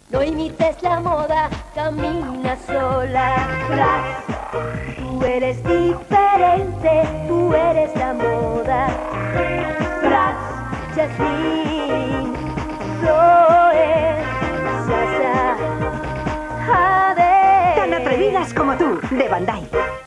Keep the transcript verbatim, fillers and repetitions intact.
No imites la moda, camina sola. Bratz, tú eres diferente, tú eres la moda. Bratz, Jasmine, Zoe, Sasha, Jade. Tan atrevidas como tú, de Bandai.